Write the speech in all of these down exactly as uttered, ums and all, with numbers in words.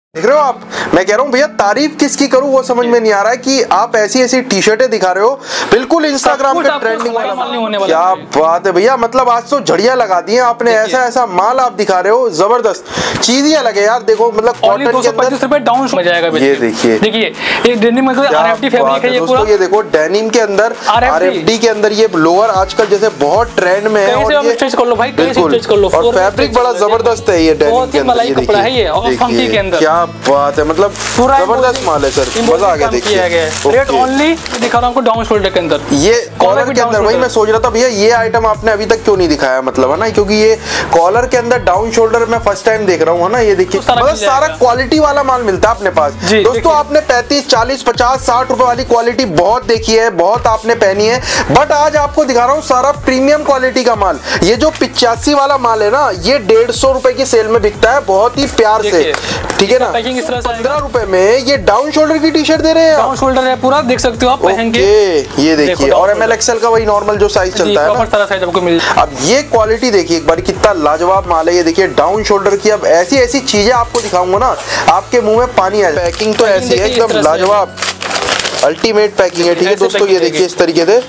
देख रहे हो आप, मैं कह रहा हूँ भैया तारीफ किसकी करूँ वो समझ में नहीं आ रहा है कि आप ऐसी ऐसी टी शर्टें दिखा रहे हो, बिल्कुल इंस्टाग्राम पे ट्रेंडिंग वाला माल। क्या बात है भैया, मतलब आज तो झड़िया लगा दी है आपने, ऐसा ऐसा माल आप दिखा रहे हो, जबरदस्त चीज ही अलग है यार। देखो मतलब कॉटन के अंदर डाउन हो जाएगा। ये देखिए देखिए ये डेनिम मतलब आरएफडी फैब्रिक है ये पूरा। ये देखो डेनिम के अंदर आरएफडी के अंदर ये लोअर आजकल जैसे बहुत ट्रेंड में है, और ये स्टिच कर लो भाई, स्टिच कर लो, और फैब्रिक बड़ा जबरदस्त है ये डेनिम के अंदर। ये कपड़ा है ये और फंकी के अंदर, क्या बात है, मतलब जबरदस्त माल है सर, मजा आ गया। देखिए रेट ओनली दिखा रहा हूं आपको डाउन शोल्डर के अंदर, ये कॉलर के अंदर। वही मैं सोच रहा था भैया ये आइटम आपने अभी तक क्यों नहीं दिखाया, मतलब है ना, क्योंकि ये कॉलर के अंदर डाउन शोल्डर मैं फर्स्ट टाइम देख रहा हूँ, है ना। ये देखिए मतलब सारा क्वालिटी वाला माल मिलता है अपने पास दोस्तों। आपने पैंतीस चालीस पचास साठ रुपए वाली क्वालिटी बहुत देखी है, बहुत आपने पहनी है, बट आज आपको दिखा रहा हूँ सारा प्रीमियम क्वालिटी का माल। ये जो पिचासी वाला माल है ना, ये डेढ़ सौ रुपए की सेल में बिकता है, बहुत ही प्यार से, ठीक है ना। पंद्रह रुपए में ये डाउन शोल्डर की टी शर्ट दे रहे हैं, डाउन शोल्डर है पूरा, देख सकते हो आप पहन के। ये देखिए, और एम एल एक्सएल का वही नॉर्मल जो साइज चलता है ना, सारा साइज आपको मिल। अब ये क्वालिटी देखिए एक बार, कितना लाजवाब माल है ये। देखिए डाउन शोल्डर की, अब ऐसी ऐसी चीजें आपको दिखाऊंगा ना, आपके मुंह में पानी आ जाए। पैकिंग तो ऐसी है एकदम लाजवाब, अल्टीमेट पैकिंग है, ठीक है दोस्तों। ये देखिए इस तरीके से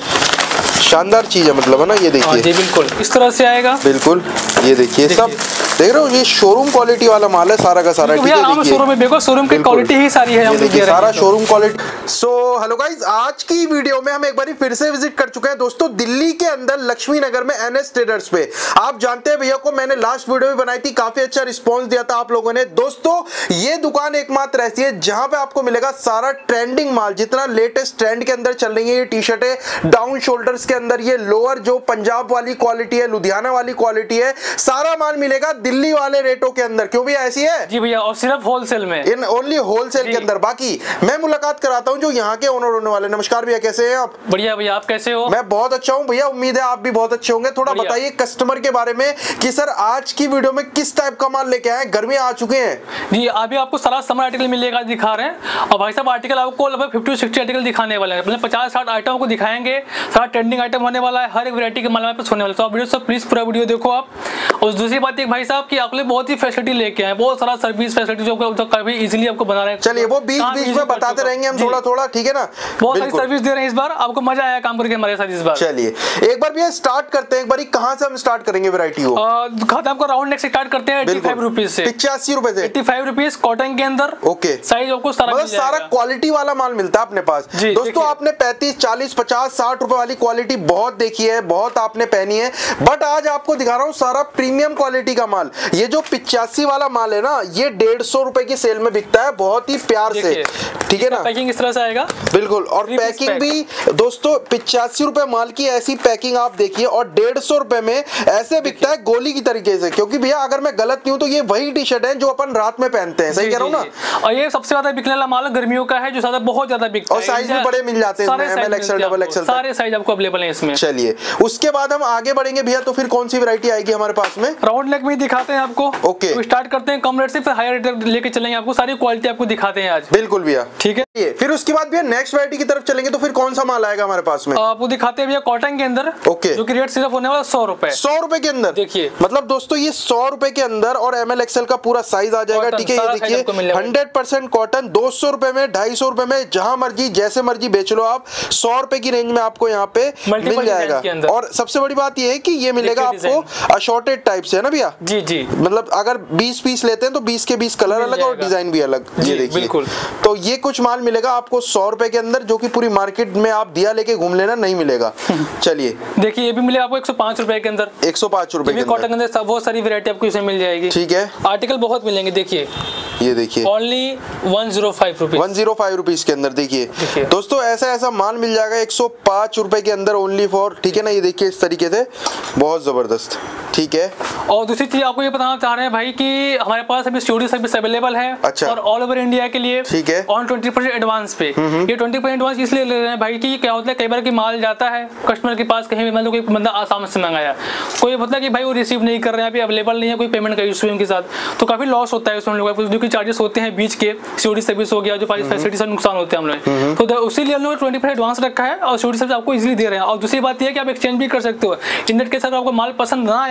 शानदार चीज है, मतलब है ना। ये देखिए जी बिल्कुल इस तरह से आएगा, बिल्कुल। ये देखिए सब देख रहे हो, ये शोरूम क्वालिटी वाला माल है सारा का सारा, ठीक है। देखिए शोरूम में देखो, शोरूम की क्वालिटी ही सारी है, हम देखिए सारा showroom quality. So hello guys, आज की वीडियो में हम एक बार फिर से विजिट कर चुके हैं दोस्तों दिल्ली के अंदर लक्ष्मी नगर में एनएस ट्रेडर्स पे। आप जानते हैं भैया को, मैंने लास्ट वीडियो भी बनाई थी, काफी अच्छा रिस्पॉन्स दिया था आप लोगों ने। दोस्तों ये दुकान एकमात्र ऐसी है जहां पे आपको मिलेगा सारा ट्रेंडिंग माल, जितना लेटेस्ट ट्रेंड के अंदर चल रही है ये टी शर्टें डाउन शोल्डर्स के अंदर, ये लोअर जो पंजाब वाली क्वालिटी है, लुधियाना वाली क्वालिटी है, सारा माल मिलेगा दिल्ली वाले रेटों के अंदर। क्यों भैया ऐसी है? जी भैया, और सिर्फ होलसेल में, इन ओनली होलसेल के अंदर। बाकी मैं मुलाकात कराता हूं जो यहाँ के ओनर होने वाले। नमस्कार भैया, कैसे हैं आप? बढ़िया भैया, आप कैसे हो? मैं बहुत अच्छा हूं भैया, उम्मीद है आप भी बहुत अच्छे होंगे। थोड़ा बताइए कस्टमर के बारे में कि सर आज की वीडियो में किस टाइप का माल लेके आए, गर्मियां आ चुके हैं जी। अभी आपको सारा समर आर्टिकल मिलेगा, दिखा रहे हैं। और भाई साहब आर्टिकल आपको लगभग फिफ्टी सिक्सटी आर्टिकल दिखाने वाले हैं, मतलब पचास साठ आइटम को दिखाएंगे। सारा ट्रेंडिंग आइटम होने वाला है, हर एक वैरायटी के माल में होने वाला है। तो आप वीडियो सब प्लीज पूरा वीडियो देखो आप। और दूसरी बात एक भाई साहब की आपके लिए बहुत ही फैसिलिटी लेके आए, बहुत सारा सर्विस फैसिलिटी जो काफी इजीली आपको बना रहे हैं। चलिए वो बीच बीच में बताते रहेंगे हम थोड़ा थोड़ा, ठीक है ना। बहुत सारी सर्विस दे रहे हैं इस बार, आपको मजा आया काम करके हमारे साथ इस बार। चलिए एक बार भैया स्टार्ट करते हैं, एक बार कहां से हम स्टार्ट करेंगे वैरायटी को? दिखाते हैं आपको, राउंड नेक से स्टार्ट करते हैं पचासी रुपीस से, पचासी रुपए से पचासी रुपीस कॉटन के अंदर। ओके, साइज आपको सारा मतलब सारा क्वालिटी वाला माल मिलता है अपने पास दोस्तों। आपने पैंतीस चालीस पचास साठ रुपए वाली क्वालिटी बहुत देखी है, बहुत आपने पहनी है, बट आज आपको दिखा रहा हूँ सारा प्रीमियम क्वालिटी का माल। ये जो पिचासी वाला माल है ना, ये डेढ़ सौ रुपए की सेल में बिकता है, बहुत ही प्यार से, ठीक है ना। पैकिंग इस तरह से आएगा बिल्कुल, और पैकिंग भी दोस्तों पिचासी रुपए माल की ऐसी पैकिंग आप देखिए, और डेढ़ सौ रुपए में ऐसे बिकता है गोली की तरीके से। क्योंकि भैया अगर मैं गलत नहीं हूं तो ये वही टी शर्ट है जो अपन रात में पहनते हैं, सही कह रहा हूँ ना। और ये सबसे ज्यादा बिकने वाला माल गर्मियों का है, जो ज्यादा बहुत ज्यादा बिकता है, और साइज भी बड़े मिल जाते हैं, एमएल एक्सएल डबल एक्सएल सारे साइज आपको अवेलेबल है इसमें। चलिए उसके बाद हम आगे बढ़ेंगे भैया, तो फिर कौन सी वैरायटी आएगी हमारे पास में? राउंड नेक में दिखाते हैं आपको। ओके, तो स्टार्ट करते हैं कम रेट से, फिर हायर रेट लेके चलेंगे, आपको सारी क्वालिटी आपको दिखाते हैं आज। बिल्कुल भैया, ठीक है। फिर उसके बाद भैया नेक्स्ट वैरायटी की तरफ चलेंगे, तो फिर कौन सा माल आएगा हमारे पास में? आपको दिखाते हैं भैया कॉटन के अंदर, ओके, जो कि रेट सिर्फ होने वाला सौ रुपए सौ रुपए के अंदर। देखिए मतलब दोस्तों ये सौ रुपए के अंदर, और एमएल एक्सएल का पूरा साइज आ जाएगा, ठीक है। ये देखिए हंड्रेड परसेंट कॉटन, दो सौ रुपए में, ढाई सौ रुपए में, जहां मर्जी जैसे मर्जी बेच लो आप, सौ रुपए की रेंज में आपको यहाँ पे मिल जाएगा। और सबसे बड़ी बात ये है कि ये मिलेगा आपको अशॉर्टेड टाइप से, है ना भैया? जी जी, मतलब अगर बीस पीस लेते हैं तो बीस के बीस कलर अलग और डिजाइन भी अलग। ये देखिए, तो ये कुछ माल मिलेगा आपको सौ रुपए के अंदर, जो कि पूरी मार्केट में आप दिया लेके घूम लेना नहीं मिलेगा। चलिए देखिए ये भी मिलेगा आपको एक सौ पाँच रुपए के अंदर, एक सौ पाँच रुपए के कॉटन के अंदर बहुत सारी वैरायटी आपको इसमें मिल जाएगी, ठीक है। आर्टिकल बहुत मिलेंगे, देखिए ये देखिए only one zero five rupees one zero five rupees के अंदर। देखिए दोस्तों ऐसा ऐसा माल मिल जाएगा एक सौ पाँच रुपए के अंदर, ओनली फॉर, ठीक है ना। ये देखिए इस तरीके से, बहुत जबरदस्त, ठीक है। और दूसरी चीज आपको ये बताना चाह रहे हैं भाई कि हमारे पास अभी स्टूडियो सर्विस अवेलेबल है, अच्छा, और ऑल ओवर इंडिया के लिए, ठीक है, ऑन ट्वेंटी परसेंट एडवांस पे। ये ट्वेंटी परसेंट एडवांस इसलिए ले रहे हैं भाई कि क्या होता है, कई बार की माल जाता है कस्टमर के पास, कहीं भी मतलब कोई बंदा आसाम से मंगाया, कोई मतलब कि भाई वो रिसीव नहीं कर रहे हैं, अभी अवेलेबल नहीं है, कोई पेमेंट का इशू है उनके साथ, तो काफी लॉस होता है उसमें लोगों, जो कि चार्जेस होते हैं बीच के, सीओडी सर्विस हो गया, जो फैसिलिटी से नुकसान होते हैं हम लोग, तो उसीलिए हम लोग ट्वेंटी परसेंट एडवांस रखा है, और सीओडी सर्विस आपको इजीली दे रहे हैं। और दूसरी बात यह है कि आप एक्सचेंज भी कर सकते हो, इंटरनेट के साथ आपको माल पसंद ना आया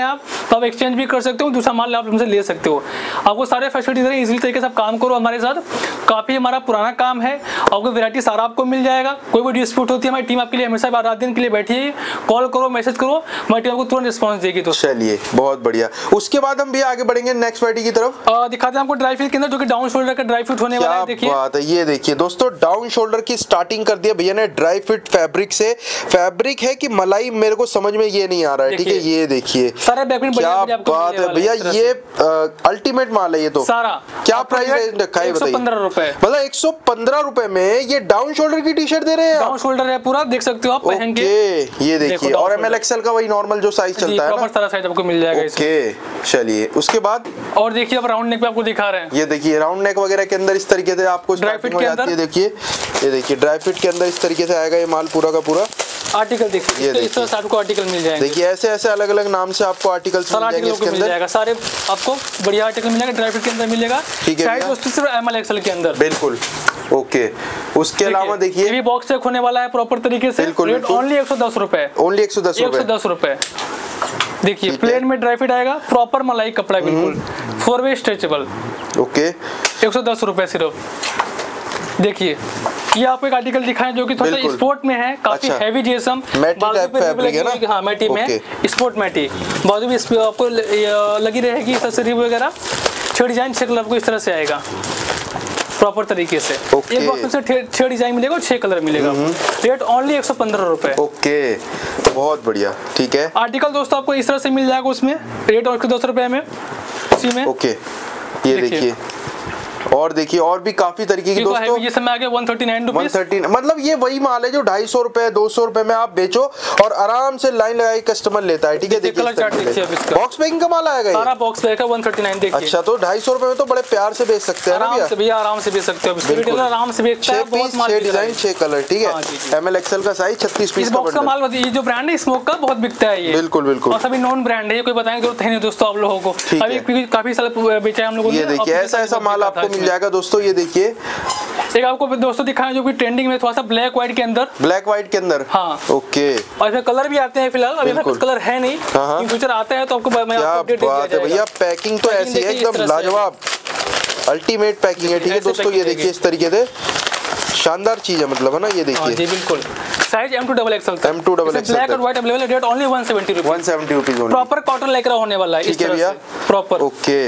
आप तो आप एक्सचेंज भी कर सकते हो, दूसरा माल आप हमसे ले सकते हो। आपको सारे फैसिलिटीज है, इजीली तरीके से आप काम करो हमारे साथ। काफी हमारा पुराना काम है, आपको वैरायटी सारा आपको मिल जाएगा। कोई भी डिस्प्यूट होती है हमारी टीम आपके लिए हमेशा रात दिन के लिए बैठी है। कॉल करो, मैसेज करो, हमारी टीम आपको तुरंत रिस्पॉन्स देगी। तो चलिए बहुत बढ़िया। उसके बाद हम भी आगे बढ़ेंगे नेक्स्ट वैरायटी की तरफ। आ, दिखाते हैं आपको ड्राई फिट के अंदर, जो कि डाउन शोल्डर का ड्राई फिट होने वाला है। देखिए बात है, ये देखिए दोस्तों डाउन शोल्डर की स्टार्टिंग कर दिया भैया ने ड्राई फिट फैब्रिक से। फैब्रिक है कि मलाई, मेरे को समझ में ये नहीं आ रहा है। ठीक है, ये देखिए सारा बैकप्रिंट क्या बात है भैया, ये अल्टीमेट माल है ये तो। सारा क्या प्राइस रखा है बताइए? पंद्रह रुपए, मतलब एक सौ पंद्रह रुपए में ये डाउन शोल्डर की टी शर्ट दे रहे हैं। डाउन शोल्डर है पूरा, देख सकते हो आप पहन के। ये देखिए, और एम एल एक्सएल का वही नॉर्मल जो साइज चलता है ना, सारा साइज आपको मिल जाएगा इसमें। चलिए उसके बाद और देखिए अब राउंड नेक पे आपको दिखा रहे हैं। ये देखिए राउंड नेक वगैरह के अंदर इस तरीके से आपको ड्राई फिट के अंदर देखिए, ये देखिए ड्राई फिट के अंदर इस तरीके से आएगा ये माल पूरा का पूरा। आर्टिकल देखिए, इस तरह से आपको आर्टिकल मिल जाएंगे। देखिए ऐसे ऐसे अलग अलग नाम से आपको आर्टिकल मिल जाएंगे इसके अंदर। जाएगा सारे आपको बढ़िया आर्टिकल मिल जाएगा, ड्राई फिट के अंदर मिलेगा। ठीक है, साइज दोस्तों सिर्फ एम एल एक्सएल के अंदर। बिल्कुल ओके। उसके अलावा देखिए ये भी बॉक्स चेक होने वाला है प्रॉपर तरीके से। रेट ओनली एक सौ दस रुपए, ओनली एक सौ दस रुपए, एक सौ दस रुपए। देखिए प्लेन में ड्राई फिट आएगा, प्रॉपर मलाई कपड़ा, बिल्कुल फोर वे स्ट्रेचेबल। ओके, एक सौ दस रुपए सिर्फ। देखिए ये आपको एक आर्टिकल दिखाएं जो कि थोड़ा सा स्पोर्ट में है, काफी हैवी जीएसएम फैब्रिक है ना। हाँ मैटी में, स्पोर्ट मैटी। बाजू भी आपको लगी रहेगी एक्सेसरी वगैरह। छह डिजाइन छह कलर को इस तरह से आएगा प्रॉपर तरीके से। एक बॉक्स में छह डिजाइन मिलेगा और छह कलर मिलेगा। रेट ओनली एक सौ पंद्रह रुपए। ओके बहुत बढ़िया। ठीक है, आर्टिकल दोस्तों आपको इस तरह से मिल जाएगा उसमें, रेट एक सौ दस रुपए में इसी में। ओके ये देखिए, और देखिए और भी काफी तरीके की दोस्तों। ये समय आ गया एक सौ उनतालीस रुपए, एक सौ तीस, मतलब ये वही माल है जो ढाई सौ रुपए दो सौ रुपए में आप बेचो और आराम से लाइन लगाई कस्टमर लेता है। ठीक है, देखिए बॉक्स पैकिंग का माल आएगा, सारा बॉक्स पैक है एक सौ उनतालीस। देखिए अच्छा, तो ढाई सौ रुपए में तो बड़े प्यार से बेच सकते हैं आराम से भैया, आराम से बेच सकते हो, आराम से बेचता है। बहुत माल, छह डिजाइन छह कलर। ठीक है, एम एल एक्सएल का साइज छत्तीस पीस का बॉक्स का माल। ये जो ब्रांड है स्मोक का बहुत बिकता है ये। बिल्कुल बिल्कुल, और सभी नॉन ब्रांड है, कोई बताएंगे जरूरत है नहीं दोस्तों आप लोगों को। अभी काफी साल बेचा है हम लोगों ने। ये देखिए ऐसा ऐसा माल आपको मिल जाएगा दोस्तों। ये देखिए एक आपको दोस्तों दिखाएं जो कि ट्रेंडिंग में थोड़ा सा ब्लैक व्हाइट के अंदर, ब्लैक व्हाइट के अंदर। हाँ ओके, और इसमें कलर भी आते हैं फिलहाल, अभी कुछ कलर है नहीं, इन फ्यूचर आता है तो आपको मैं आपको अपडेट दिया जाएगा। भैया पैकिंग तो ऐसी है एकदम लाजवाब, अल्टीमेट पैकिंग है। ठीक है दोस्तों, ये देखिए इस तरीके से शानदार चीज है, मतलब है ना। ये देखिए जी बिल्कुल, size M to double XL, M to double XL, black और व्हाइट अवेलेबल है। रेट ओनली एक सौ सत्तर रुपीस, एक सौ सत्तर रुपीस ओनली। प्रॉपर कॉटन लेकर होने वाला है इस तरह से प्रॉपर। ओके,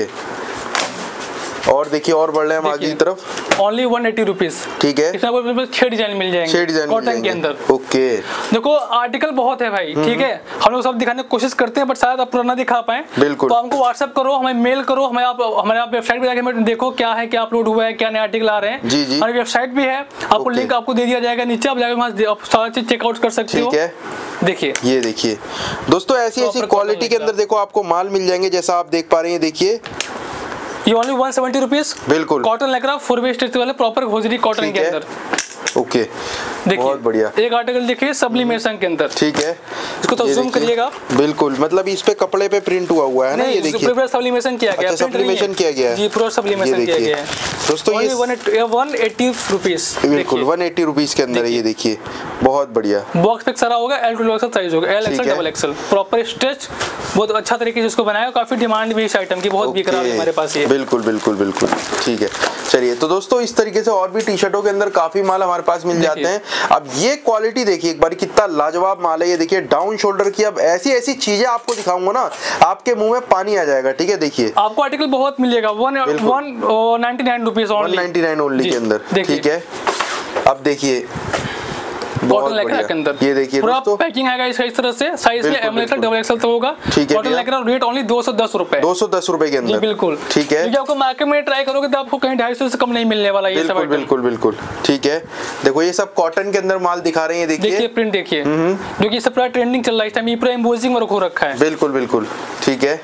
और देखिए और बढ़ रहे हैं हम आगे की तरफ। ओनली एक सौ अस्सी रुपीस। ठीक है, इसमें आपको छह डिजाइन मिल जाएंगे, छह डिजाइन कॉटन के अंदर। ओके, देखो आर्टिकल बहुत है भाई। ठीक है, हम लोग सब दिखाने की कोशिश करते हैं बट शायद आप पुराना दिखा पाए। बिल्कुल, तो हमको व्हाट्सएप करो, हमें मेल करो, हमें आप हमारे आप वेबसाइट पे जाके हमें देखो क्या है, क्या अपलोड हुआ है, क्या नए आर्टिकल आ रहे हैं। जी जी, हमारी वेबसाइट भी है, आपको लिंक आपको दे दिया जाएगा नीचे, आप जाके वहाँ सारा चीज चेकआउट कर सकते हो। ठीक है, देखिए ये देखिए दोस्तों ऐसी ऐसी क्वालिटी के अंदर देखो आपको माल मिल जाएंगे, जैसा आप देख पा रहे हैं। देखिए ये ओनली एक सौ सत्तर रुपीस, बिल्कुल कॉटन लग रहा है, फोर वे स्टिच वाले प्रॉपर घोजरी कॉटन के अंदर। ओके, देखिए बहुत बढ़िया। एक आर्टिकल देखिए सब्लिमेशन के अंदर। ठीक है, इसको तो जूम करिएगा। बिल्कुल, मतलब इस पे कपड़े पे प्रिंट हुआ हुआ है ना। ये देखिए पूरा सब्लिमेशन किया गया है, सब्लिमेशन किया गया है जी, पूरा सब्लिमेशन किया गया है दोस्तों। ये एक सौ अस्सी रुपीस, बिल्कुल एक सौ अस्सी रुपीस के अंदर है। ये देखिए बहुत बढ़िया, बॉक्स पे सारा होगा, L to double XL size होगा, L XL double XL, proper stretch, बहुत अच्छा तरीके से इसको बनाया। काफी डिमांड भी इस आइटम की, बहुत बिक रहा है हमारे पास ये। बिल्कुल बिल्कुल बिल्कुल, ठीक है। चलिए तो दोस्तों इस तरीके से और भी टी शर्टों के अंदर काफी माल हमारे पास मिल जाते हैं। अब ये क्वालिटी देखिए एक बार, कितना लाजवाब माल है। ये देखिए डाउन शोल्डर की, अब ऐसी ऐसी चीजें आपको दिखाऊंगा ना, आपके मुंह में पानी आ जाएगा। ठीक है, देखिए आपको आर्टिकल बहुत मिलेगा, one one ninety nine rupees one ninety nine only के अंदर। ठीक है, अब देखिए कॉटन लेकर के अंदर, ये देखिए पूरा पैकिंग आएगा इसका इस तरह से। साइज में एम एक्सएल डबल एक्सएल तो होगा। कॉटन लेकर रेट ओनली दो सौ दस रुपए, दो सौ दस रुपए के अंदर। बिल्कुल ठीक है, आपको मार्केट में ट्राई करोगे तो आपको कहीं ढाई सौ से कम नहीं मिलने वाला ये सब। बिल्कुल बिल्कुल ठीक है। देखो ये सब कॉटन के अंदर माल दिखा रहे हैं। देखिए देखिए प्रिंट देखिए, जो कि सब पूरा ट्रेंडिंग चल रहा है इस टाइम, ये पूरा एम्बोसिंग वर्क हो रखा है। बिल्कुल बिल्कुल ठीक है।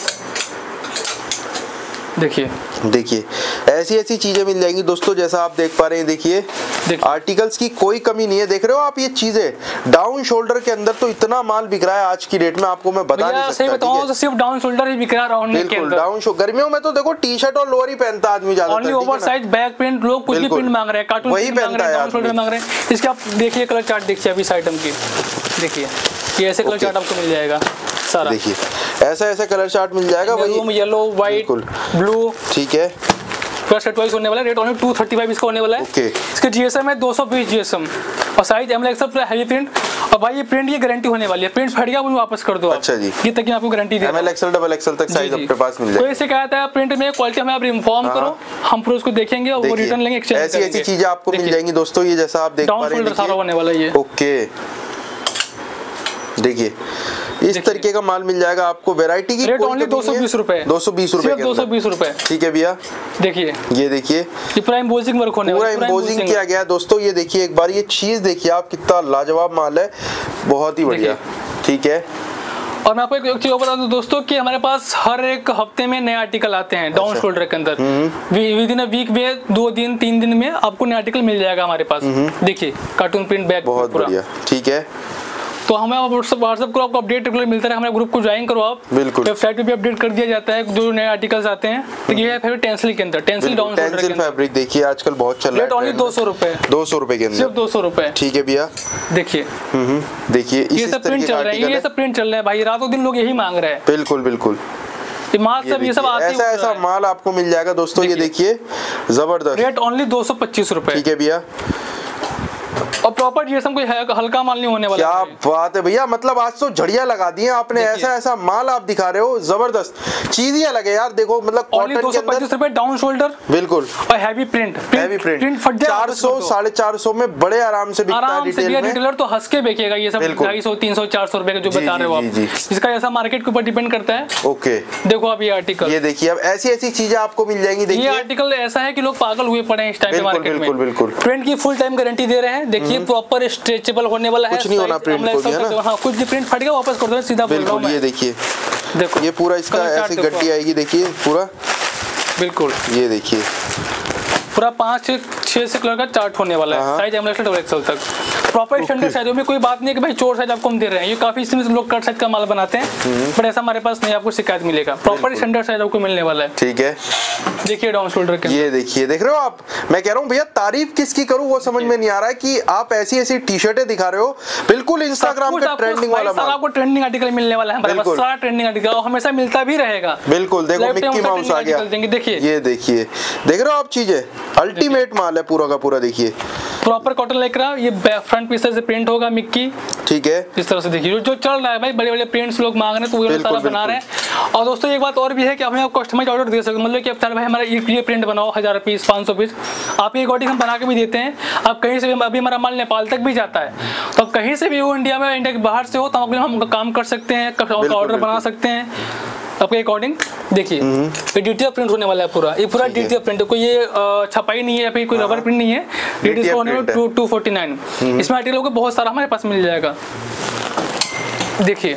देखिए देखिए ऐसी ऐसी चीजें मिल जाएंगी दोस्तों, जैसा आप देख पा रहे हैं। देखिए आर्टिकल्स की कोई कमी नहीं है। देख रहे हो आप ये चीजें डाउन शोल्डर के अंदर तो इतना माल बिक रहा है आज की डेट में, आपको मैं बता नहीं सकता। सही बताऊं तो सिर्फ डाउन शोल्डर ही बिक रहा है राउंड नेक के अंदर। डाउन शो गर्मियों में तो देखो टी शर्ट और लोअर ही पहनता आदमी ज्यादा। ओनली ओवरसाइज बैक प्रिंट, लोग कुछ भी प्रिंट मांग रहे हैं, कार्टून वही पहनता है, डाउन शोल्डर मांग रहे हैं। इसके आप देखिए कलर चार्ट देखिए अभी इस आइटम की। देखिए ये ऐसे कलर चार्ट आपको मिल जाएगा। सारा। देखिए ऐसा ऐसा कलर चार्ट मिल जाएगा भाई, येलो, व्हाइट, ब्लू, ठीक है। प्लस सेट वाइज होने वाला है। Rate only two thirty five इसका होने वाला है। ओके। इसके जीएसएम है दो सौ बीस जीएसएम और size M L XL plus heavy print. और भाई ये प्रिंट ये गारंटी होने वाली है, प्रिंट फट गया वो वापस कर दो आप। अच्छा जी, ये तक आपको गारंटी दे M L XL double XL तक साइज आपके पास मिल जाएगा। कोई शिकायत है प्रिंट में क्वालिटी हमें आप इन्फॉर्म करो, हम फिर उसको देखेंगे और वो रिटर्न लेंगे, एक्सचेंज करेंगे। ऐसी ऐसी चीजें आपको मिल जाएंगी दोस्तों, ये जैसा आप देख पा रहे हैं। डाउन सारा होने वाला है ये। ओके देखिए इस तरीके का माल मिल जाएगा आपको। वैरायटी की रेट ओनली दो सौ बीस रुपए, दो सौ बीस रुपए दो सौ बीस रुपए। ठीक है भैया। देखिए ये देखिए ये पूरा एम्बोसिंग वर्क होने वाला है, पूरा एम्बोसिंग किया गया है दोस्तों। ये देखिए एक बार ये चीज देखिए आप, कितना लाजवाब माल है, बहुत ही बढ़िया। ठीक है। और मैं आपको एक चीज बता दूं दोस्तों कि हमारे पास हर एक हफ्ते में नए आर्टिकल आते हैं डाउन शोल्डर के अंदर। विद इन अ वीक में दो दिन तीन दिन में आपको नए आर्टिकल मिल जाएगा हमारे पास। देखिए कार्टून प्रिंट बैग बहुत बढ़िया। ठीक है। तो हमें व्हाट्सएप करो, आपको अपडेट रेगुलर मिलता है। हमारे ग्रुप को ज्वाइन करो आप, बिल्कुल। वेबसाइट पे भी अपडेट कर दिया जाता है जो नए आर्टिकल्स आते हैं। तो ये है फिर टेंसिल के अंदर, टेंसिल डाउन शोल्डर के अंदर फैब्रिक देखिए आजकल बहुत चल रहा है। रेट ओनली दो सौ रुपए, दो सौ रुपए के अंदर, सिर्फ दो सौ रुपए। ठीक है भैया। देखिए देखिए ये सब प्रिंट चल रहे हैं, ये सब प्रिंट चल रहे हैं भाई, रातों दिन लोग यही मांग रहे हैं। बिल्कुल बिल्कुल। ये माल सब ये सब आते ऐसा ऐसा माल आपको मिल जाएगा दोस्तों। ये देखिए जबरदस्त। रेट ओनली दो सौ पच्चीस रुपए, ठीक है भैया। और प्रॉपर जीएसएम कोई हल्का माल नहीं होने वाला। क्या बात है भैया, मतलब आज तो झड़िया लगा दी है आपने। ऐसा ऐसा माल आप दिखा रहे हो, जबरदस्त चीज ही अलग है यार। देखो मतलब ओनली दो सौ पच्चीस रुपए डाउन शोल्डर, बिल्कुल। और heavy print, heavy print, print फट जाए चार सौ साढ़े चार सौ में बड़े आराम से बिकता है रिटेल में। रिटेलर तो हंस के बेचेगा ये सब ढाई सौ तीन सौ चार सौ रुपए जो बता रहे हो आप। इसका ऐसा मार्केट के ऊपर डिपेंड करता है। ओके देखो आप ये आर्टिकल, ये देखिए अब ऐसी ऐसी चीजें आपको मिल जाएंगी। देखिए ये आर्टिकल ऐसा है कि लोग पागल हुए पड़े हैं इस टाइम मार्केट में। बिल्कुल बिल्कुल। प्रिंट की फुल टाइम गारंटी दे रहे हैं। देखिए प्रॉपर स्ट्रेचेबल होने वाला है, कुछ नहीं होना प्रिंट को भी है ना। हाँ कुछ भी प्रिंट फट गया वापस कर दो, सीधा बोल रहा हूं मैं। ये देखिए, देखो ये पूरा इसका ऐसी गड्डी आएगी। देखिए पूरा बिल्कुल, ये देखिए पूरा पाँच छह से कलर का चार्ट होने वाला है। Size M L double XL तक प्रॉपर स्टैंडर्ड साइज में। कोई बात नहीं है कि भाई चोर साइज आपको हम दे रहे हैं। ये काफी इसमें लोग कट साइज का माल बनाते हैं, बट ऐसा हमारे पास नहीं, आपको शिकायत मिलेगा। प्रॉपर स्टैंडर्ड साइज आपको मिलने वाला है। ठीक है। देखिए डाउन शोल्डर के, ये देखिए, देख रहे हो आप। मैं कह रहा हूँ भैया तारीफ किसकी करूँ वो समझ में नहीं आ रहा है कि आप ऐसी ऐसी टी शर्टें दिखा रहे हो। बिल्कुल इंस्टाग्राम पे ट्रेंडिंग वाला माल, आपको ट्रेंडिंग आर्टिकल मिलने वाला है हमारे पास। सारा ट्रेंडिंग आर्टिकल हमेशा मिलता भी रहेगा। बिल्कुल। देखो मिक्की माउस आ गया। देखिए ये देखिए, देख रहे हो आप चीजें, अल्टीमेट माल है पूरा का पूरा। देखिए प्रॉपर कॉटन लेकर ये फ्रंट पीस से प्रिंट होगा मिक्की। ठीक है। इस तरह से देखिए जो चल रहा है भाई, बड़े बड़े प्रिंट्स लोग मांग रहे हैं तो वो सारा बना रहे हैं। और दोस्तों एक बात और भी है कि हमें आप कस्टमाइज ऑर्डर दे सकते हैं। मतलब कि आप चल भाई हमारा ये प्रिंट बनाओ हजार पीस पाँच सौ पीस, आप ये अकॉर्डिंग हम बना के भी देते हैं। आप कहीं से भी, अभी हमारा माल नेपाल तक भी जाता है, तो आप कहीं से भी हो इंडिया में, इंडिया के बाहर से हो, तो हम काम कर सकते हैं, ऑर्डर बना सकते हैं आपके अकॉर्डिंग। देखिए ये डीटीएफ प्रिंट होने वाला है पूरा, ये पूरा डीटीएफ प्रिंट है। कोई ये छपाई नहीं है, फिर कोई रबर प्रिंट नहीं है। डीटीएफ होने में टू टू फोर्टी नाइन। इसमें आर्टिकल को बहुत सारा हमारे पास मिल जाएगा। देखिए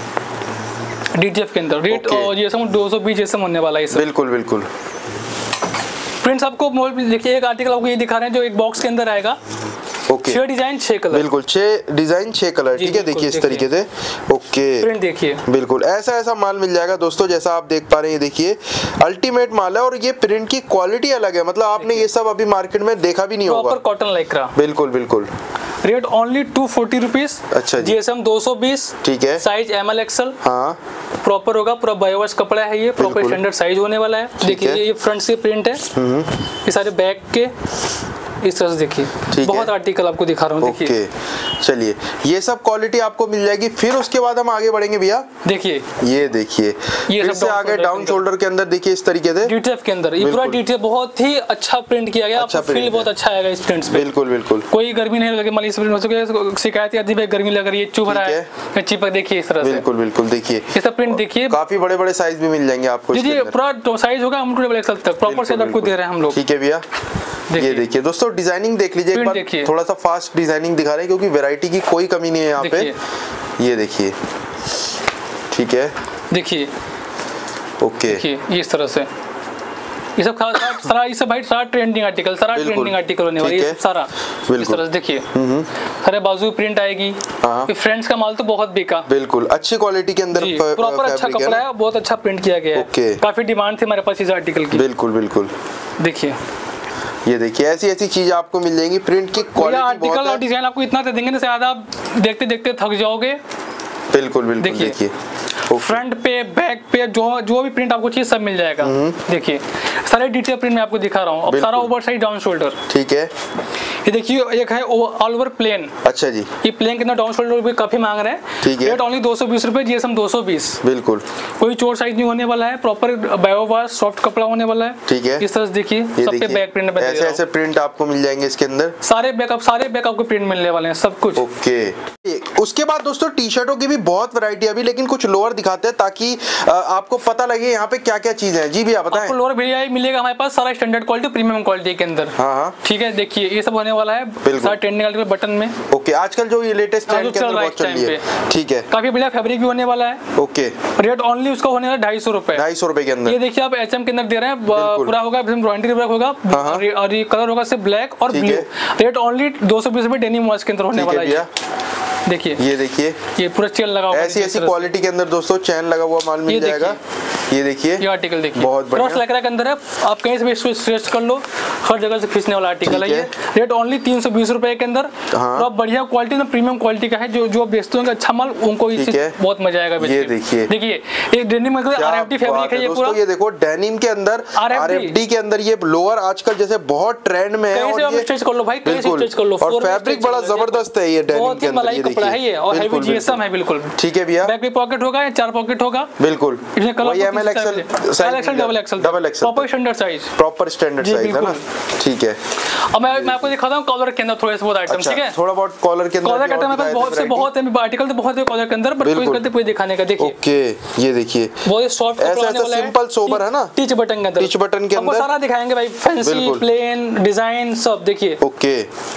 डीटीएफ के अंदर रेट और ये सब दो सौ बीस जैसे होने वाला है। बिल्कुल बिल्कुल। प्रिंट्स आपको देखिए एक आर्टिकल आपको ये दिखा रहे हैं जो एक बॉक्स के अंदर आएगा। ओके। छह डिजाइन छह कलर, बिल्कुल छह डिजाइन छह कलर। ठीक है। देखिए इस तरीके से। ओके। प्रिंट देखिए बिल्कुल ऐसा ऐसा माल मिल जाएगा दोस्तों, जैसा आप देख पा रहे हैं। देखिए अल्टीमेट माल है और ये प्रिंट की क्वालिटी अलग है। मतलब आपने ये सब अभी मार्केट में देखा भी नहीं होगा। Proper cotton lycra. बिल्कुल बिल्कुल। Rate only two forty rupees. अच्छा जी। जीएसएम दो सौ बीस। ठीक है। Size M L XL. हाँ प्रॉपर होगा, पूरा बायोवाश कपड़ा है ये, प्रॉपर स्टैंडर्ड साइज होने वाला है। देखिए ये फ्रंट से प्रिंट है, ये सारे बैक के इस तरह से। देखिए बहुत आर्टिकल आपको दिखा रहा हूँ। देखिए चलिए ये सब क्वालिटी आपको मिल जाएगी। फिर उसके बाद हम आगे बढ़ेंगे भैया। देखिए ये देखिए फिर से आगे डाउन शोल्डर के अंदर देखिए इस तरीके से डीटीएफ के अंदर ये पूरा डीटीएफ बहुत ही अच्छा प्रिंट किया गया। आपको फील बहुत अच्छा आएगा इस प्रिंट्स पे। बिल्कुल बिल्कुल। कोई गर्मी नहीं लगे, माली शिकायत आती है गर्मी लग रही है, चुभ रहा है, चिपक। देखिए इस तरह से। बिल्कुल बिल्कुल। देखिए ये सब प्रिंट देखिए, काफी बड़े बड़े साइज भी मिल जाएंगे आपको। जी जी पूरा साइज होगा हम डबल एक्सएल तक, प्रॉपर साइज आपको दे रहे हैं हम लोग। ठीक है भैया। ये देखिए दोस्तों डिजाइनिंग देख लीजिए एक बार, थोड़ा सा फास्ट डिजाइनिंग दिखा रहे हैं क्योंकि वैरायटी की कोई कमी नहीं है यहाँ पे। ये देखिए। ठीक है। देखिए ओके। देखिए ये इस तरह से ये सब सारा ये सब भाई सारा ट्रेंडिंग आर्टिकल, सारा ट्रेंडिंग आर्टिकल होने वाला है सारा इस तरह से। देखिए सारे बाजू प्रिंट आएगी। फ्रेंड्स का माल तो बहुत बिका। बिल्कुल अच्छी क्वालिटी के अंदर प्रॉपर अच्छा कपड़ा है, बहुत अच्छा प्रिंट किया गया है। काफी डिमांड थी हमारे पास इस आर्टिकल की। बिल्कुल बिल्कुल। देखिए ये देखिए ऐसी ऐसी चीज आपको मिल जाएंगी। प्रिंट की क्वालिटी आर्टिकल और डिजाइन आपको इतना दे देंगे ना, शायद आप देखते देखते थक जाओगे। बिल्कुल बिल्कुल। देखिए फ्रंट पे बैक पे जो जो भी प्रिंट आपको चाहिए सब मिल जाएगा। देखिए सारे डिटेल प्रिंट मैं आपको दिखा रहा हूँ। अब सारा ओवर साइड डाउन शोल्डर। ठीक है, ये देखिए एक है ऑल ओवर प्लेन। अच्छा जी, ये प्लेन के अंदर डाउन शोल्डर भी काफी मांग रहे हैं। ठीक है, रेट ओनली दो सौ बीस रुपए, जीएसएम दो सौ बीस। बिल्कुल, कोई चोर साइज नहीं होने वाला है, प्रॉपर बायोवाश सॉफ्ट कपड़ा होने वाला है। ठीक है, इस तरह से देखिए सब पे बैक प्रिंट में ऐसे ऐसे प्रिंट आपको मिल जाएंगे इसके अंदर। सारे बैकअप सारे बैकअप को प्रिंट मिलने वाले हैं सब कुछ। ओके, उसके बाद दोस्तों टी शर्टों की भी बहुत वैरायटी है अभी, लेकिन कुछ लोअर दिखाते हैं ताकि आपको पता लगे यहाँ पे क्या क्या चीजें हैं। जी भैया बताएं। आपको लोअर भैया मिलेगा हमारे पास सारा स्टैंडर्ड क्वालिटी प्रीमियम क्वालिटी के अंदर। हाँ, ठीक है, देखिए ये सब होने वाला है सारा ट्रेंडिंग वाले बटन में। ओके, आजकल जो ये लेटेस्ट ट्रेंड के अंदर बहुत चल रही है। ठीक है, काफी बढ़िया फैब्रिक भी होने वाला है। ओके, रेट ओनली उसका होने वाला ढाई सौ रुपए ढाई सौ रुपए के अंदर। ये देखिए आप एचएम के अंदर दे रहे हैं, पूरा होगा वारंटी वर्क होगा और ये कलर होगा सिर्फ ब्लैक और ब्लू। रेट ओनली दो सौ बीस रुपए डेनिम वॉश के अंदर होने वाला है। देखिए ये देखिए ये पूरा चेन लगा हुआ है, ऐसी ऐसी क्वालिटी के अंदर दोस्तों चैन लगा हुआ माल मिल जाएगा। ये देखिए ये आर्टिकल देखिए बहुत बढ़िया क्रॉस लकड़ा के अंदर है, आप कहीं से भी इसको स्ट्रेच कर लो, हर जगह से खींचने वाला आर्टिकल है ये। रेट ओनली तीन सौ बीस रुपए के अंदर। हाँ। तो आप बढ़िया क्वालिटी में प्रीमियम क्वालिटी का है, जो जो आप बेचते होंगे अच्छा माल उनको इससे बहुत मजा आएगा। ये देखिए देखिए ये डेनिम में आरएफडी फैब्रिक है ये पूरा। ये देखो डेनिम के अंदर आरएफडी के अंदर ये लोअर आजकल जैसे बहुत ट्रेंड में है और ये स्ट्रेच कर लो भाई, कहीं से स्ट्रेच कर लो और फैब्रिक बड़ा जबरदस्त है ये डेनिम के अंदर। ये कपड़ा है ये और हैवी जीएसएम है बिल्कुल। ठीक है भैया, बैक में पॉकेट होगा, चार पॉकेट होगा बिल्कुल। इसमें colour M L XL L XL double XL double XL proper standard size proper standard size है ना। ठीक है, अब मैं मैं आपको दिखाता हूं कॉलर के अंदर थोड़े से बहुत आइटम। ठीक है, थोड़ा बहुत कॉलर के अंदर कॉलर के अंदर में बहुत से बहुत है आर्टिकल तो बहुत है कॉलर के अंदर, बट कोई करते कोई दिखाने का। देखिए ओके, ये देखिए बहुत सॉफ्ट ऐसा ऐसा सिंपल सोबर है ना। टिच बटन के अंदर टिच बटन के अंदर आपको सारा दिखाएंगे भाई, फैंसी प्लेन डिजाइन सब। देखिए ओके,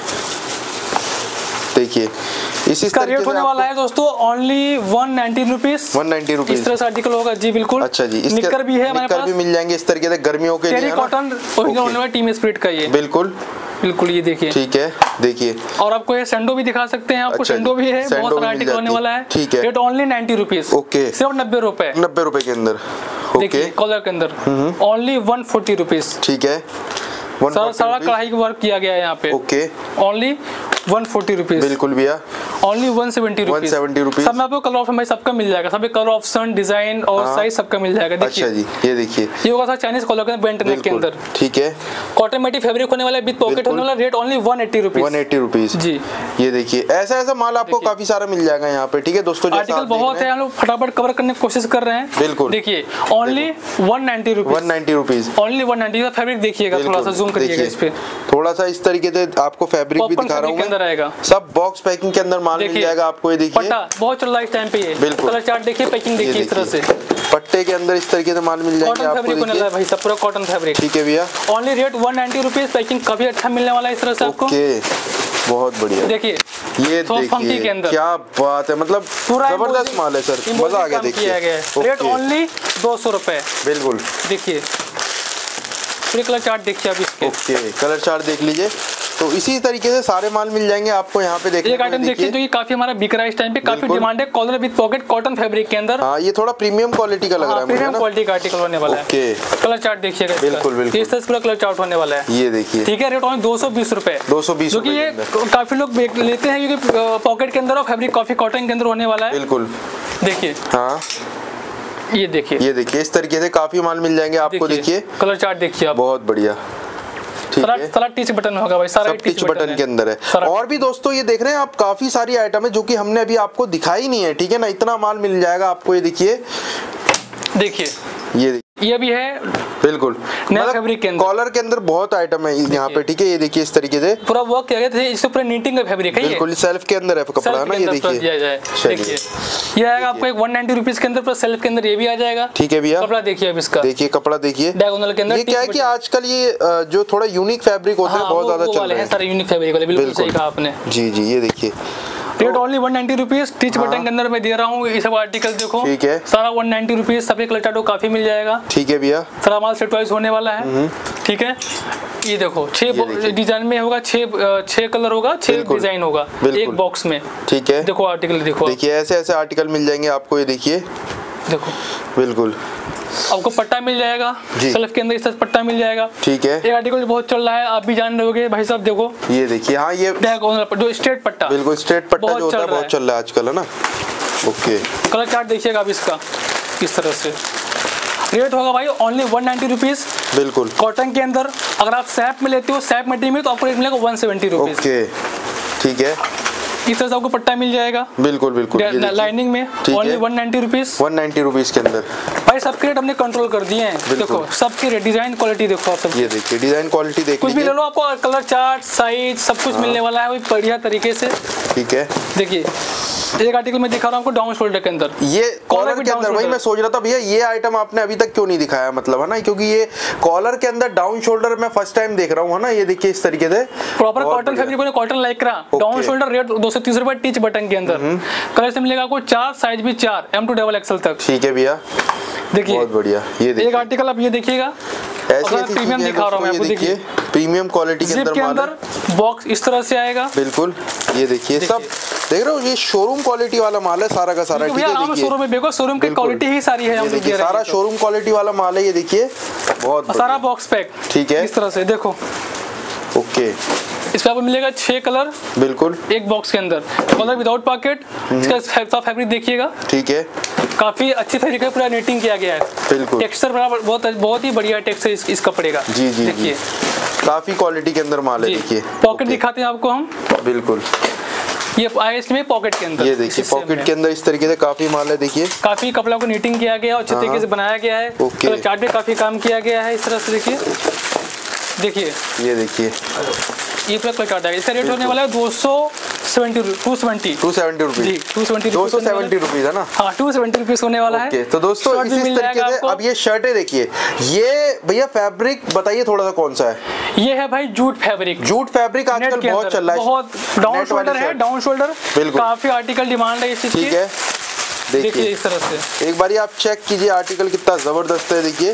देखिए इसी इसका रेट होने वाला है दोस्तों only one ninety rupees. One ninety rupees इस तरह से आर्टिकल होगा जी बिल्कुल। अच्छा जी, निक्कर भी है हमारे पास, भी मिल जाएंगे इस तरीके से गर्मियों के लिए। कॉटन ओरिजिनल होने वाला टीम स्पिरिट का ये बिल्कुल बिल्कुल। ये देखिए ठीक है, देखिए और आपको ये सेंडो भी दिखा सकते हैं, आपको सेंडो भी है, बहुत सारा आर्टिकल होने वाला है। ठीक है, rate only ninety rupees. Okay, सिर्फ नब्बे रुपए नब्बे रुपए के अंदर। देखिए कॉलर के अंदर ओनली वन फोर्टी रुपीज। ठीक है, सारा सारा कढ़ाई का वर्क किया गया है यहाँ पे। Okay, only one forty rupees बिल्कुल भैया, ओनली वन सेवेंटी रुपीज। सब में आपको कलर ऑप्शन भाई सबका मिल जाएगा, सब कलर ऑप्शन डिजाइन और साइज सबका मिल जाएगा। देखिए अच्छा जी, ये देखिए ये होगा चाइनीज कॉलर के बेंट नेक के अंदर। ठीक है, कॉटन मैटी फैब्रिक होने वाला है, विद पॉकेट होने वाला। Rate only one eighty rupees. One eighty rupees जी। ये देखिए ऐसा ऐसा माल आपको काफी सारा मिल जाएगा यहाँ पे। ठीक है दोस्तों, आर्टिकल बहुत है, हम लोग फटाफट कवर करने की कोशिश कर रहे हैं। बिल्कुल, देखिए only one ninety rupees. One ninety rupees only one ninety का फैब्रिक देखिएगा, थोड़ा सा जूम करिएगा इस पे, थोड़ा सा इस तरीके से आपको फैब्रिक भी दिखा रहा हूँ अंदर आएगा। सब बॉक्स पैकिंग के अंदर माल मिल जाएगा आपको। ये देखिए पट्टा बहुत चल रहा है इस टाइम पे। ये कलर चार्ट देखिए, पैकिंग देखिए, इस तरह से पट्टे के अंदर इस तरीके से माल मिल जाएगा आपको। देखिए भाई सब पूरा कॉटन फैब्रिक। ठीक है भैया, only rate one ninety rupees. Packing काफी अच्छा मिलने वाला है इस तरह से आपको। ओके, बहुत बढ़िया। देखिए ये देखिए के अंदर क्या बात है, मतलब जबरदस्त माल है सर, मजा आ गया। देखिए रेट ओनली दो सौ रुपए। बिल्कुल, देखिए पूरे कलर चार्ट देखिए आप इसके। ओके, कलर चार्ट देख लीजिए। तो इसी तरीके से सारे माल मिल जाएंगे आपको यहाँ पे। देखिए एक आइटम देखिए जो कि काफी हमारा बिक रहा है इस टाइम पे, काफी डिमांड है, collar with pocket cotton fabric के अंदर। हाँ, ये थोड़ा प्रीमियम क्वालिटी का लग रहा है, प्रीमियम क्वालिटी का आर्टिकल होने वाला है। ओके, कलर चार्ट देखिएगा, बिल्कुल बिल्कुल इस तरह से पूरा कलर चार्ट होने वाला है। ये देखिए ठीक है, रेट ओनली दो सौ बीस रुपए। दो सौ बीस, जो कि ये काफी लोग लेते हैं क्योंकि पॉकेट के अंदर और फैब्रिक काफी कॉटन के अंदर होने वाला है। बिल्कुल, देखिए हाँ ये देखिए ये देखिए इस तरीके से काफी माल मिल जाएंगे आपको। देखिए कलर चार्ट देखिए आप, बहुत बढ़िया। सारा सारा टिच बटन होगा भाई, सारा टिच बटन के अंदर है। और भी दोस्तों ये देख रहे हैं आप, काफी सारी आइटम है जो कि हमने अभी आपको दिखाई नहीं है। ठीक है ना, इतना माल मिल जाएगा आपको। ये देखिए देखिए ये ये भी है बिल्कुल नया फैब्रिक के अंदर, कॉलर के अंदर बहुत आइटम है यहाँ पे। ठीक है, ये देखिए इस तरीके से पूरा वर्क किया गया है, इससे पूरा नीटिंग का फैब्रिक है। बिल्कुल सेल्फ के अंदर है कपड़ा ना। ये देखिए देखिए ये आएगा आपको एक वन नाइनटी रुपीस के अंदर, प्लस सेल्फ के अंदर ये भी आ जाएगा। ठीक है भैया, कपड़ा देखिए अब इसका, देखिए कपड़ा देखिए डायगोनल के अंदर। ये क्या है कि आजकल ये जो थोड़ा यूनिक फैब्रिक होते हैं बहुत ज्यादा चल रहे हैं, सारे यूनिक फैब्रिक वाले। बिल्कुल सही कहा आपने जी जी। ये देखिए rate only one ninety rupees. टिच बटन के अंदर मैं दे रहा हूँ ये सब आर्टिकल देखो। ठीक है, सारा वन नाइनटी रुपीज, सभी कलर चार्ट काफी मिल जाएगा। ठीक है भैया, सारा माल सेट वाइज होने वाला है। ठीक है, ये देखो छह डिजाइन में होगा, छह छह कलर होगा, छह डिजाइन होगा एक बॉक्स में। ठीक है, देखो आर्टिकल देखो, देखिए ऐसे ऐसे आर्टिकल मिल जाएंगे आपको। ये देखिए देखो बिल्कुल आपको पट्टा मिल जाएगा, सेल्फ के अंदर इस तरह पट्टा मिल जाएगा। ठीक है, एक आर्टिकल बहुत चल रहा है, आप भी जान रहे होगे भाई साहब। देखो ये देखिए, हाँ ये जो स्ट्रेट पट्टा, बिल्कुल स्ट्रेट पट्टा जो होता है बहुत चल रहा है आजकल, है ना। ओके, कलर चार्ट देखिएगा आप इसका। इस तरह से रेट होगा भाई ओनली वन नाइन्टी रुपीज। बिल्कुल कॉटन के अंदर। अगर आप सैप में लेते हो, सैप मटेरियल में, तो आपको रेट मिलेगा वन सेवेंटी रुपीज। ओके ठीक है। इस तरह से आपको पट्टा मिल जाएगा। बिल्कुल बिल्कुल लाइनिंग में only one ninety rupees. One ninety rupees के अंदर भाई सबके रेट हमने कंट्रोल कर दिए हैं। देखो सबके रेट, डिजाइन क्वालिटी देखो आप सब। ये देखिए डिजाइन क्वालिटी देखिए, कुछ भी ले लो, आपको कलर चार्ट, साइज सब कुछ मिलने वाला है बढ़िया तरीके से। ठीक है। देखिए एक आर्टिकल में दिखा रहा हूँ आपको डाउन शोल्डर के अंदर, ये कॉलर के अंदर। वही मैं सोच रहा था भैया ये आइटम आपने अभी तक क्यों नहीं दिखाया, मतलब है ना, क्योंकि ये कॉलर के अंदर डाउन शोल्डर मैं फर्स्ट टाइम देख रहा हूँ, है ना। ये देखिए इस तरीके से प्रॉपर कॉटन फैब्रिक में, cotton Lycra, down shoulder rate दो सौ तीस रुपए टीच बटन के अंदर। कलर से मिलेगा आपको चार, साइज भी चार, एम टू डबल एक्सएल तक। ठीक है भैया, देखिए बहुत बढ़िया। ये देखिए एक आर्टिकल आप ये देखिएगा, ऐसे प्रीमियम दिखा रहा हूँ मैं आपको। देखिए प्रीमियम क्वालिटी के अंदर माल है, बॉक्स इस तरह से आएगा। बिल्कुल ये देखिए सब देख रहे हो, ये शोरूम क्वालिटी वाला माल है सारा का सारा। ठीक है, देखिए शोरूम में देखो, शोरूम की क्वालिटी ही सारी है, हम देखिए सारा शोरूम क्वालिटी वाला माल है। ये देखिए बहुत सारा बॉक्स पैक। ठीक है, इस तरह से देखो। ओके, इसमें आपको मिलेगा छह कलर बिल्कुल एक बॉक्स के अंदर। कलर विदाउट पॉकेट, इसका फैब्रिक देखिएगा। ठीक है, काफी अच्छी तरीके से पूरा नेटिंग किया गया है। बिल्कुल टेक्सचर बहुत बहुत ही बढ़िया टेक्सचर इस, इस कपड़े का। जी जी देखिए काफी क्वालिटी के अंदर माल है। देखिए पॉकेट दिखाते हैं आपको हम। बिल्कुल ये आया इसमें पॉकेट के अंदर। ये देखिए पॉकेट के अंदर इस तरीके से काफी माल है। देखिए काफी कपड़ा को नीटिंग किया गया और अच्छे तरीके से बनाया गया है। ओके, चार्ट भी काफी काम किया गया है इस तरह से। देखिए देखिए ये देखिए ये पूरा कलर चार्ट है। इसका रेट होने वाला है दो सौ seventy two seventy two seventy rupees जी टू सेवेंटी दो सौ सेवेंटी रुपीज है ना। हाँ टू सेवेंटी रुपीज होने वाला है। तो दोस्तों इसी तरीके से अब ये शर्टें देखिए। ये भैया फैब्रिक बताइए थोड़ा सा कौन सा है। ये है भाई जूट फैब्रिक। जूट फैब्रिक आजकल बहुत चल रहा है। बहुत डाउन शोल्डर है, डाउन शोल्डर बिल्कुल काफी आर्टिकल डिमांड है इस चीज की। ठीक है, देखिए इस तरह से एक बार आप चेक कीजिए आर्टिकल कितना जबरदस्त है। देखिए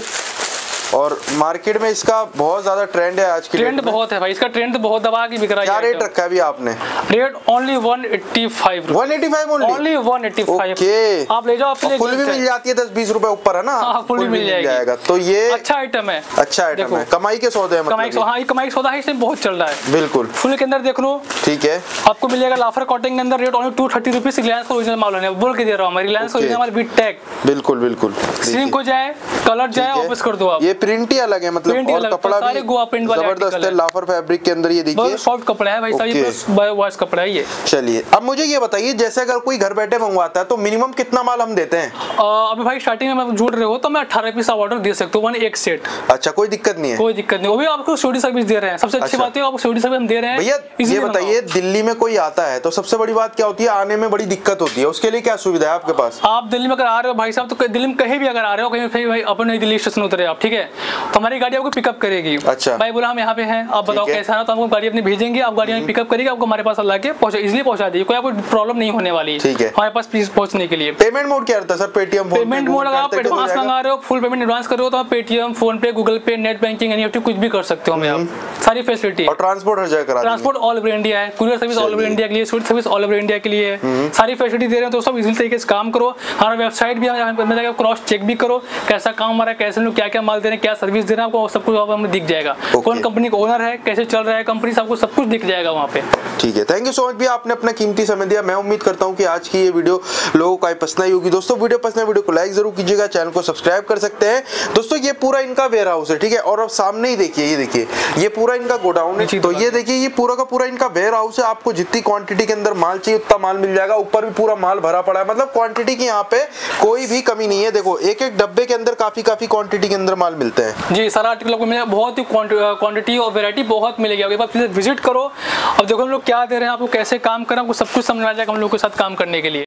और मार्केट में इसका बहुत ज्यादा ट्रेंड है आज की। ट्रेंड बहुत है भाई, इसका ट्रेंड तो बहुत दबा के बिक रहा है। क्या रेट रखा है अभी आपने? Rate only one eighty five one eighty five only only one eighty five. Okay, आप ले जाओ अपने। फुल भी मिल जाती है दस बीस रुपए ऊपर है ना। हाँ, फुल भी मिल जाएगा। तो ये अच्छा आइटम है, अच्छा आइटम है, कमाई के सौदे हैं। कमाई हाँ कमाई सौदा है, इसमें बहुत चल रहा है। बिल्कुल फुल के अंदर देख लो। ठीक है, आपको मिलेगा लाफर कॉटन के अंदर। Rate only two thirty rupees. Reliance का ओरिजिनल माल है, बोल के दे रहा हूँ। रिलायंस का ओरिजिनल माल विद टैग। बिल्कुल बिल्कुल सिंक हो जाए, कलर जाए, वापस कर दो आप। ये प्रिंट ही अलग है, मतलब और कपड़ा भी जबरदस्त है। लाफर फैब्रिक के अंदर ये देखिए सॉफ्ट कपड़ा है भाई साहब, ये वॉश कपड़ा है ये। चलिए अब मुझे ये बताइए, जैसे अगर कोई घर बैठे मंगवाता है तो मिनिमम कितना माल हम देते हैं? अभी भाई स्टार्टिंग में जुड़ रहे हो तो मैं अठारह पीस ऑर्डर दे सकता हूँ, एक सेट। अच्छा, कोई दिक्कत नहीं है? कोई दिक्कत नहीं, वो भी आपको सिक्योरिटी सर्विस दे रहे हैं। सबसे अच्छी बात है आपको सिक्योरिटी सर्विस हम दे रहे हैं। भैया ये बताइए, दिल्ली में कोई आता है तो सबसे बड़ी बात क्या होती है? आने में बड़ी दिक्कत होती है, उसके लिए क्या सुविधा है आपके पास? आप दिल्ली में अगर आ रहे हो भाई साहब, तो दिल्ली में कहीं भी अगर आ रहे हो, कहीं भाई अपने दिल्ली स्टेशन उतरे आप, ठीक है, तो हमारी गाड़ी आपको पिकअप करेगी। अच्छा भाई बोला हम यहाँ पे हैं, आप बताओ कैसा है, तो आपको गाड़ी अपनी भेजेंगे, आप गाड़ी में पिकअप करेगी, आपको हमारे पास ला के पहुंचा इजिली पहुंचा देगी। कोई आपको प्रॉब्लम नहीं होने वाली ठीक है हमारे पास पहुंचने के लिए। पेमेंट मोड क्या रहता है सर? पेटीएम पेमेंट मोड, अगर आप एडवांस मंगा रहे हो, फुल पेमेंट एडवांस कर रहे हो, तो आप Paytm, PhonePe, Google Pay, net banking, NEFT कुछ भी कर सकते हो। आप सारी फैसिलिटी। और ट्रांसपोर्ट हर जगह करा, ट्रांसपोर्ट ऑल ओवर इंडिया है, courier service all over India के लिए, sweet service all over India के लिए, सारी फैसिलिटी दे रहे हैं। तो सब इजीली तरीके से काम करो। हमारा वेबसाइट भी है, क्रॉस चेक भी करो कैसा काम हमारा, कैसे लोग क्या क्या माल दे रहे हैं, क्या सर्विस दे रहे हैं, आपको सब कुछ हमें दिख जाएगा। कौन कंपनी का ओनर है, कैसे चल रहा है कंपनी, सबको सब कुछ दिख जाएगा वहाँ पे। ठीक है, थैंक यू सो मच भैया, आपने अपना कीमती समय दिया। मैं उम्मीद करता हूँ कि आज की ये वीडियो लोगों को पसंद आई होगी। दोस्तों वीडियो पसंद है, वीडियो को लाइक जरूर कीजिएगा, चैनल को सब्सक्राइब कर सकते हैं। दोस्तों ये पूरा इनका वेयर हाउस है, ठीक है, और अब सामने ही देखिए, ये देखिए ये पूरा इनका गोडाउन है। तो ये देखिए ये पूरा का पूरा इनका वेयर हाउस है। आपको जितनी क्वांटिटी के अंदर माल चाहिए उतना माल मिल जाएगा। ऊपर भी पूरा माल भरा पड़ा है, मतलब क्वांटिटी की यहाँ पे कोई भी कमी नहीं है। देखो एक एक डब्बे के अंदर काफी काफी क्वांटिटी के अंदर माल मिलते हैं जी। सारा आर्टिकल आपको मिलेगा, बहुत ही क्वांटिटी और वैरायटी बहुत मिलेगी। एक बार प्लीज विजिट करो। अब देखो हम लोग क्या दे रहे हैं आपको, कैसे काम कर रहे हैं, आपको सब कुछ समझ आ जाएगा हम लोग के साथ काम करने के लिए।